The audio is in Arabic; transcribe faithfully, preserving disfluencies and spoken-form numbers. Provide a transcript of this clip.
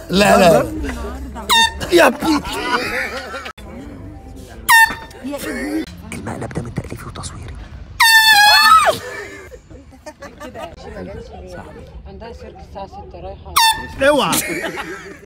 لا لا يا بيتي. المقلب ده من تأليفي وتصويري. عندها سيرك الساعة ستة رايحة. اوعى.